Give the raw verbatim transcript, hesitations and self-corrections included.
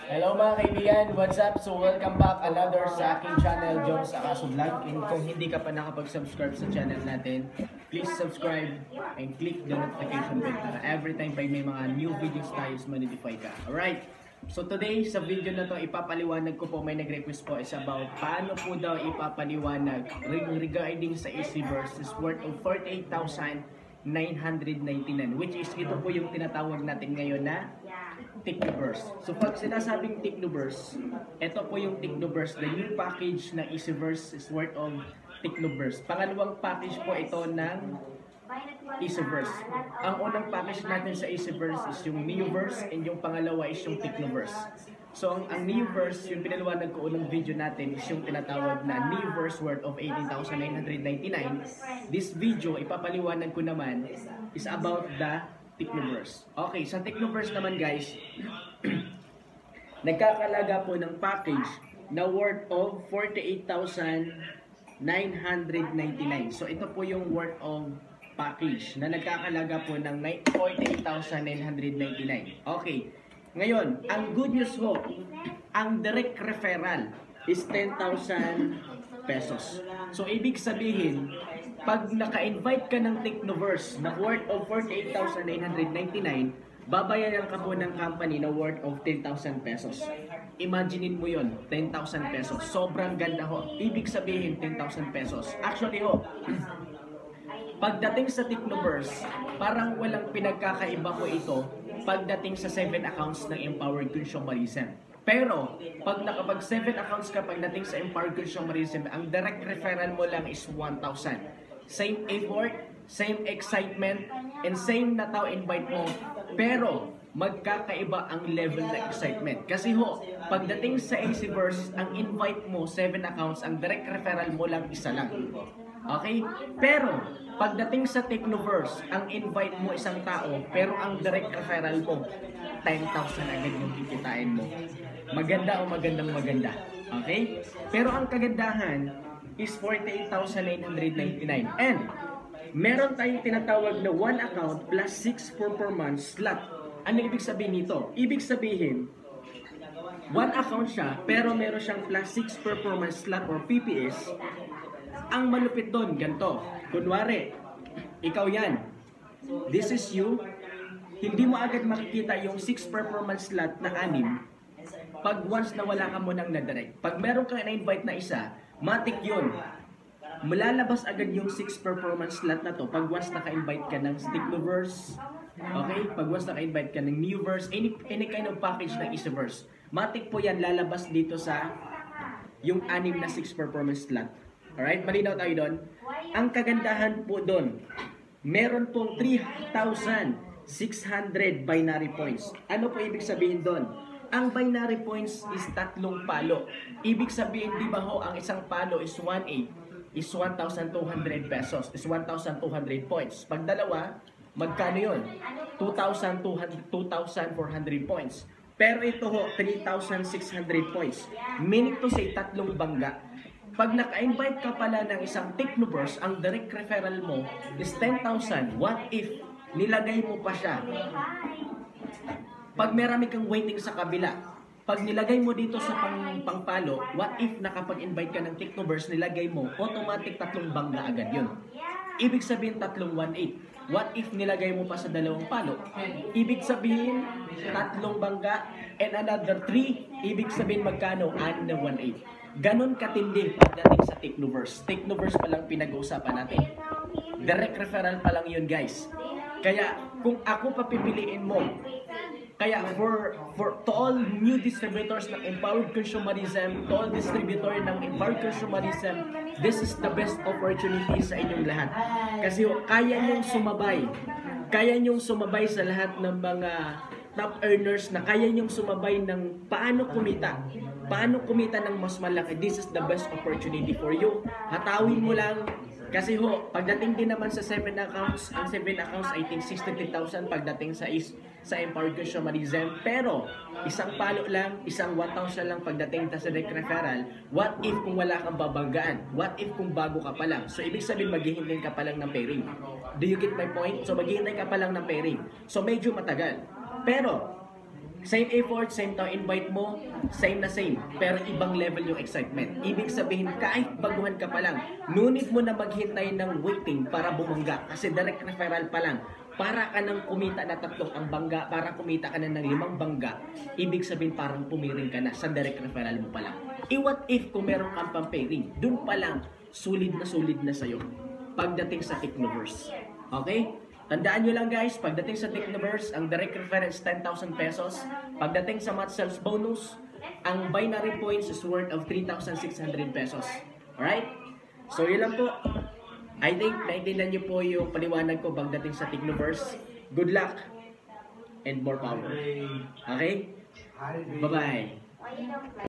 Hello mga kaibigan, what's up? So welcome back another sa aking channel, Jones Akaso Vlog. And kung hindi ka pa nakapag-subscribe sa channel natin, please subscribe and click the notification bell para every time pa may mga new videos tayo, ma-notify ka. Alright, so today sa video na to, ipapaliwanag ko po, may nag-request po is about paano po daw ipapaliwanag regarding sa Easyverse is worth of forty-eight thousand nine hundred ninety-nine, which is ito po yung tinatawag natin ngayon na Technoverse. So pag sinasabing Technoverse, ito po yung Technoverse, the new package ng Easyverse is worth of Technoverse. Pangalawang package po ito ng Easyverse. Ang unang package natin sa Easyverse is yung Neoverse and yung pangalawa is yung Technoverse. So ang, ang Neoverse, yung pinaliwanag ko unang video natin is yung tinatawag na Neoverse worth of eighteen thousand nine hundred ninety-nine. This video, ipapaliwanag ko naman is about the Technoverse. Okay, sa Technoverse naman guys, nagkakalaga po ng package na worth of forty-eight thousand nine hundred ninety-nine. So ito po yung worth of package na nagkakalaga po ng forty-eight thousand nine hundred ninety-nine. Okay, ngayon, ang good news ho, ang direct referral is ten thousand pesos. So ibig sabihin, pag naka-invite ka ng Technoverse na worth of forty-eight thousand nine hundred ninety-nine, babayaran ka po ng company na worth of ten thousand pesos. Imaginein mo yon, ten thousand pesos. Sobrang ganda ho. Ibig sabihin, ten thousand pesos. Actually ho, pagdating sa Technoverse, parang walang pinagkakaiba ko ito pagdating sa seven accounts ng Empowered Consumerism. Pero, pag nakapag seven accounts ka pagdating sa Empowered Consumerism, ang direct referral mo lang is one thousand. Same effort, same excitement, and same na tao invite mo. Pero, magkakaiba ang level ng excitement. Kasi ho, pagdating sa Easyverse, ang invite mo, seven accounts, ang direct referral mo lang isa lang. Okay? Pero, pagdating sa Technoverse, ang invite mo isang tao, pero ang direct referral mo, ten thousand agad yung kikitain mo. Maganda o magandang maganda. Okay? Pero ang kagandahan is forty-eight thousand nine hundred ninety-nine. And, meron tayong tinatawag na one account plus six performance slot. Ano ibig sabihin nito? Ibig sabihin, one account siya, pero meron siyang plus six performance slot or P P S. Ang malupit doon, ganito. Kunwari, ikaw yan. This is you. Hindi mo agad makikita yung six performance slot na anim pag once na wala ka mo nang na-direct. Pag meron kang na-invite na isa, matik yun. Malalabas agad yung six performance slot na to pag once naka-invite ka ng Technoverse. Okay? Pag once naka-invite ka ng Neoverse, any, any kind of package ng Easyverse. Matik po yan lalabas dito sa yung anim na six performance slot. Alright? Malinaw tayo doon. Ang kagandahan po doon, meron pong three thousand six hundred binary points. Ano po ibig sabihin doon? Ang binary points is tatlong palo. Ibig sabihin, di ba ho, ang isang palo is one eight, is one thousand two hundred pesos, is one thousand two hundred points. Pag dalawa, magkano yun? two thousand four hundred points. Pero ito ho, three thousand six hundred points. Meaning to say, tatlong bangga. Pag naka-invite ka pala ng isang Technoverse, ang direct referral mo is ten thousand. What if nilagay mo pa siya? Pag marami kang waiting sa kabila, pag nilagay mo dito sa pang, pangpalo, what if nakapag-invite ka ng Technoverse, nilagay mo, automatic tatlong bangga agad yun. Ibig sabihin tatlong one eight. What if nilagay mo pa sa dalawang palo? Ibig sabihin tatlong bangga and another three. Ibig sabihin magkano? Anim na one eight. Ganon katindi pagdating sa Technoverse. Technoverse pa lang pinag-uusapan natin. Direct referral pa lang yun guys. Kaya kung ako papipiliin mo, kaya for for to all new distributors ng Empowered Consumerism, to all distributor ng Empowered Consumerism, this is the best opportunity sa inyong lahat. Kasi kaya nyong sumabay. Kaya nyong sumabay sa lahat ng mga top earners na kaya nyong sumabay ng paano kumita. Paano kumita ng mas malaki. This is the best opportunity for you. Hatawin mo lang. Kasi ho, pagdating din naman sa seven accounts, ang seven accounts, I think sixty-three thousand pagdating sa is sa Empowered Consumerism. Pero, isang palo lang, isang one thousand lang pagdating sa direct referral. What if kung wala kang babanggaan? What if kung bago ka pa lang? So, ibig sabihin, maghihintay ka pa lang ng pairing. Do you get my point? So, maghihintay ka pa lang ng pairing. So, medyo matagal. Pero, Same effort, same tao invite mo, same na same, pero ibang level yung excitement. Ibig sabihin, kahit baguhan ka pa lang, nunit mo na maghintay ng waiting para bumangga. Kasi direct referral pa lang, para ka nang kumita na tatlong ang bangga, para kumita ka na ng limang bangga, ibig sabihin parang pumiring ka na sa direct referral mo pa lang. E what if kung meron kang pang-pairing, dun pa lang, sulit na sulit na sa'yo pagdating sa Technoverse. Okay? Tandaan nyo lang guys, pagdating sa Technoverse, ang direct referral is ten thousand pesos. Pagdating sa match sales bonus, ang binary points is worth of three thousand six hundred pesos. Alright? So yun lang po. I think naintindihan nyo po yung paliwanag ko pagdating sa Technoverse. Good luck and more power. Okay? Bye-bye.